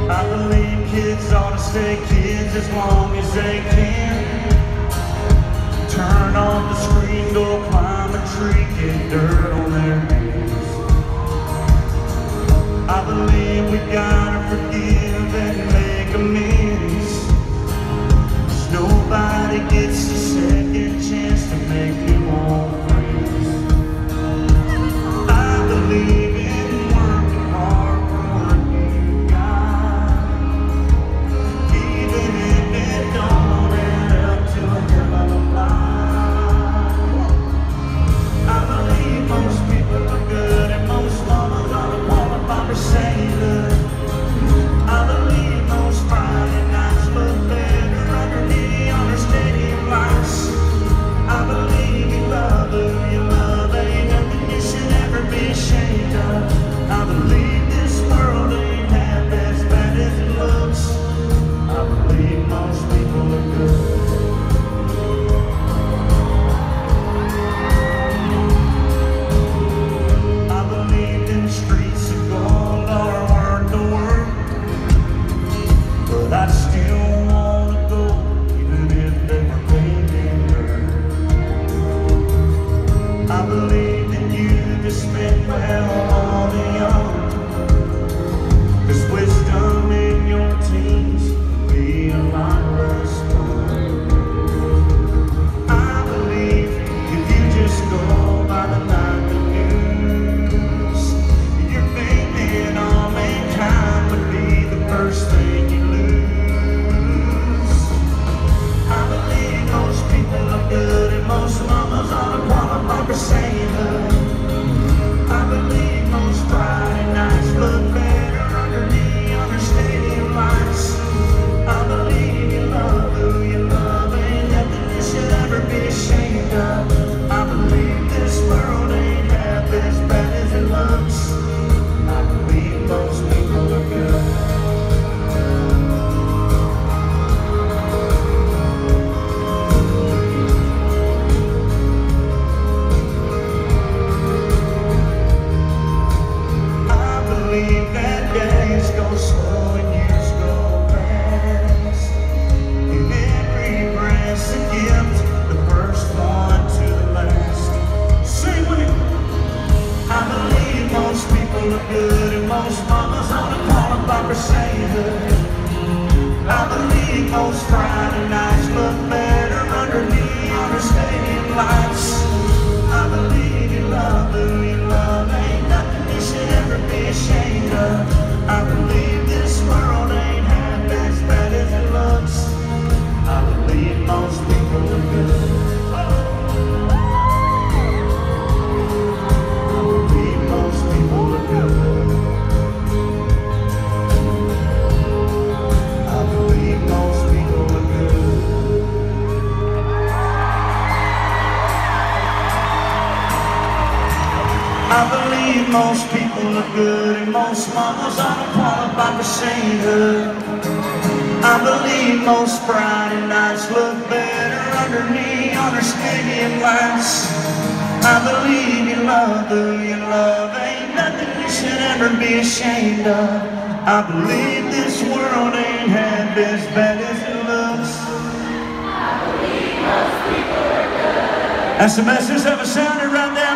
I believe kids ought to stay kids as long as they can. Turn off the screen, go climb a tree, get dirt on their hands. I believe we gotta forgive and make amends. 'Cause nobody gets a second chance to make new old friends. I believe in working hard for what you got, even if it don't add up to a hell of a lot. I believe most people are good and most mamas aren't qualified for sailor. I believe most Friday nights look better underneath on their stadium lights. I believe you love who you love, ain't nothing you should ever be ashamed of. I believe this world ain't half as bad as it looks. I believe most people are good. I believe them streets of gold are worth the work, but I still wanna go even if they were paid in dirt. I believe that you just spent well on the young. There's wisdom in your teens, be a lot less fun. I believe if you just go by the nightly news, your faith in all mankind would be the first thing you lose. I believe most people are good and most mamas aren't qualified for sailor. I believe most Friday nights look better underneath on their stadium lights. I believe you love who you love, ain't nothing you should ever be ashamed of. I believe this world ain't half as bad as it looks. I believe most people are good. I believe that days go slow and years go fast. In every breath's a gift, the first one to the last. Sing with me. I believe most people are good and most mamas aren't qualified for sailor. I believe most Friday nights look better underneath on the stadium lights. I believe you love who you love, ain't nothing you should ever be ashamed of. I believe this world ain't half as bad as it looks. I believe most people are good. I believe most people are good. I believe most people are good. I believe most people are good and most mamas aren't qualified for sailor. I believe most Friday nights look better underneath on their stadium lights. I believe you love who you love, ain't nothing you should ever be ashamed of. I believe this world ain't half as bad as it looks. I believe most people are good. That's the message of a sounder right there.